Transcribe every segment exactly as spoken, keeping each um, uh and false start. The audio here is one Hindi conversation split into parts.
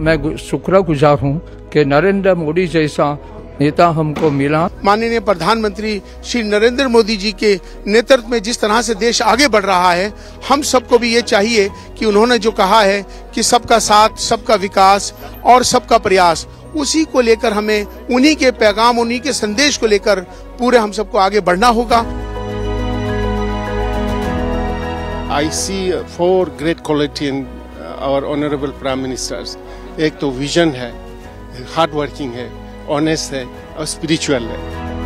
मैं शुक्रगुजार हूँ कि नरेंद्र मोदी जैसा नेता हमको मिला। माननीय प्रधानमंत्री श्री नरेंद्र मोदी जी के नेतृत्व में जिस तरह से देश आगे बढ़ रहा है, हम सबको भी ये चाहिए कि उन्होंने जो कहा है कि सबका साथ, सबका विकास और सबका प्रयास, उसी को लेकर हमें उन्हीं के पैगाम, उन्हीं के संदेश को लेकर पूरे हम सबको आगे बढ़ना होगा। I see four great quality in our honorable prime ministers. एक तो विजन है, हार्ड वर्किंग है, ऑनेस्ट है और स्पिरिचुअल है।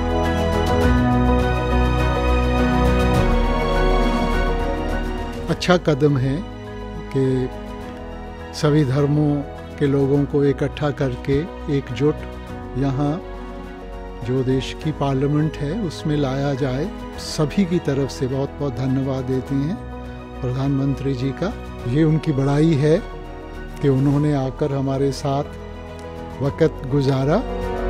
अच्छा कदम है कि सभी धर्मों के लोगों को इकट्ठा करके एकजुट यहाँ जो देश की पार्लियामेंट है उसमें लाया जाए। सभी की तरफ से बहुत बहुत धन्यवाद देते हैं प्रधानमंत्री जी का। ये उनकी बड़ाई है कि उन्होंने आकर हमारे साथ वक्त गुजारा।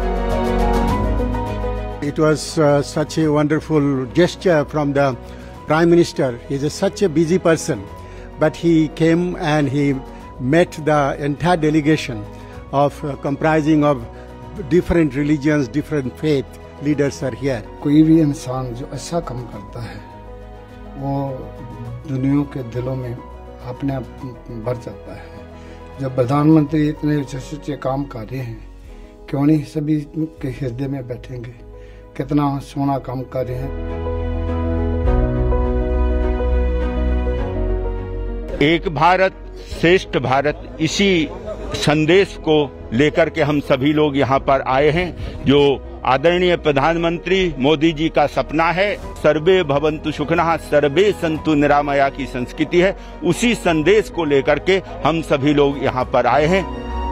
It was uh, such a wonderful gesture from the Prime Minister. He is a, such a busy person, but he came and he met the entire delegation of uh, comprising of different religions, different faith leaders are here. कोई भी इंसान जो अच्छा काम करता है वो दुनिया के दिलों में अपने आप भर जाता है। जब प्रधानमंत्री इतने अच्छे काम कर रहे हैं, क्यों नहीं सभी के हृदय में बैठेंगे। कितना सोना काम कर रहे हैं। एक भारत श्रेष्ठ भारत, इसी संदेश को लेकर के हम सभी लोग यहाँ पर आए हैं। जो आदरणीय प्रधानमंत्री मोदी जी का सपना है, सर्वे भवन्तु सुखिनः सर्वे सन्तु निरामया की संस्कृति है, उसी संदेश को लेकर के हम सभी लोग यहाँ पर आए हैं।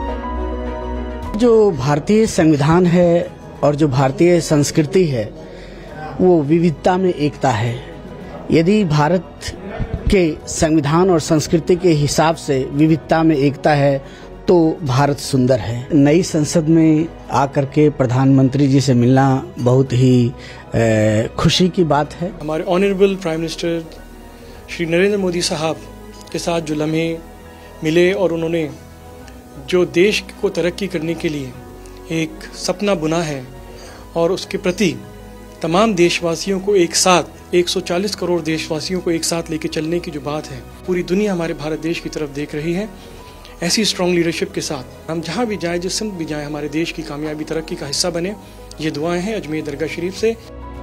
जो भारतीय संविधान है और जो भारतीय संस्कृति है वो विविधता में एकता है। यदि भारत के संविधान और संस्कृति के हिसाब से विविधता में एकता है तो भारत सुंदर है। नई संसद में आकर के प्रधानमंत्री जी से मिलना बहुत ही खुशी की बात है। हमारे honourable prime minister Shri Narendra Modi साहब के साथ जो लम्हे मिले और उन्होंने जो देश को तरक्की करने के लिए एक सपना बुना है और उसके प्रति तमाम देशवासियों को एक साथ एक सौ चालीस करोड़ देशवासियों को एक साथ लेके चलने की जो बात है, पूरी दुनिया हमारे भारत देश की तरफ देख रही है। ऐसी स्ट्रॉन्ग लीडरशिप के साथ हम जहां भी जाएं, जिस सिमत भी जाएं, हमारे देश की कामयाबी तरक्की का हिस्सा बने, ये दुआएं हैं अजमेर दरगाह शरीफ से।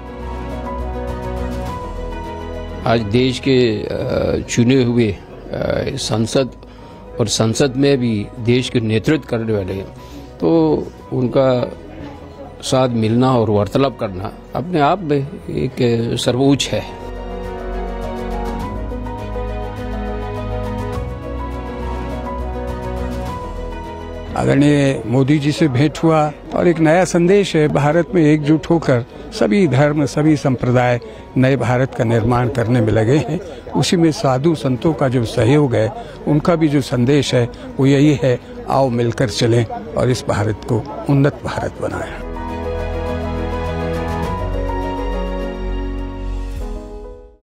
आज देश के चुने हुए सांसद और संसद में भी देश के नेतृत्व करने वाले हैं, तो उनका साथ मिलना और वार्तालाप करना अपने आप में एक सर्वोच्च है। आदरणीय मोदी जी से भेंट हुआ और एक नया संदेश है, भारत में एकजुट होकर सभी धर्म, सभी संप्रदाय नए भारत का निर्माण करने में लगे हैं। उसी में साधु संतों का जो सहयोग है, उनका भी जो संदेश है वो यही है, आओ मिलकर चलें और इस भारत को उन्नत भारत बनाएं।